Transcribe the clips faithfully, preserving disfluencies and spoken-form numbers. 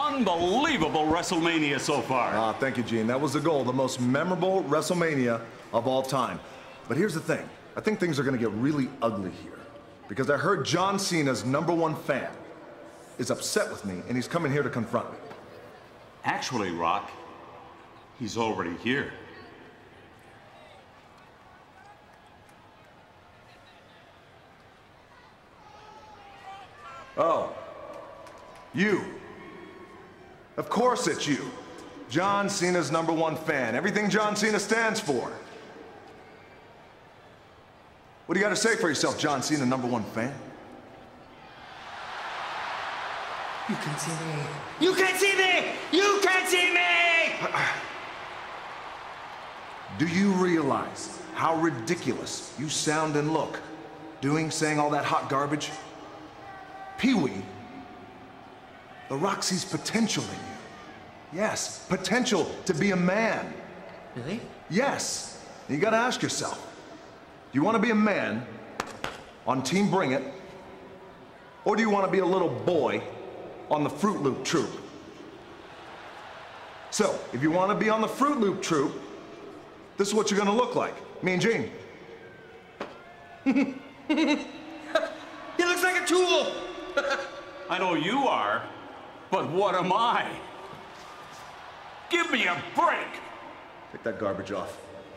unbelievable WrestleMania so far. Ah, thank you, Gene. That was the goal, the most memorable WrestleMania of all time. But here's the thing. I think things are gonna get really ugly here. Because I heard John Cena's number one fan is upset with me, and he's coming here to confront me. Actually, Rock, he's already here. Oh, you. Of course it's you. John Cena's number one fan. Everything John Cena stands for. What do you got to say for yourself, John Cena, number one fan? You can't see me. You can't see me! You can't see me! Do you realize how ridiculous you sound and look doing, saying all that hot garbage? Pee-wee, The Rock sees potential in you. Yes, potential to be a man. Really? Yes. You gotta ask yourself, do you want to be a man on Team Bring It, or do you want to be a little boy on the Fruit Loop Troop? So, if you want to be on the Fruit Loop Troop, this is what you're gonna look like. Me and Gene. He looks like a tool! I know you are, but what am I? Give me a break! Take that garbage off.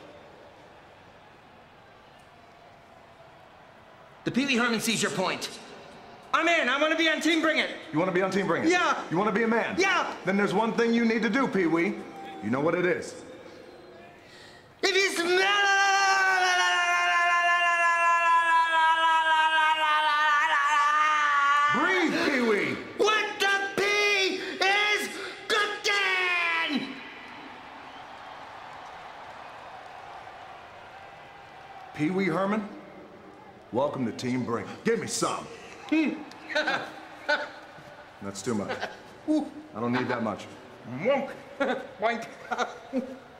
The Pee Wee Herman sees your point. I'm in. I want to be on Team Bring It. You want to be on Team Bring It? Yeah. You want to be a man? Yeah. Then there's one thing you need to do, Pee-wee. You know what it is. If you smell... Breathe, Pee-wee. What the pea is cooking! Pee-wee Herman, welcome to Team Bring It. Give me some. That's too much. I don't need that much. Wonk. Wank.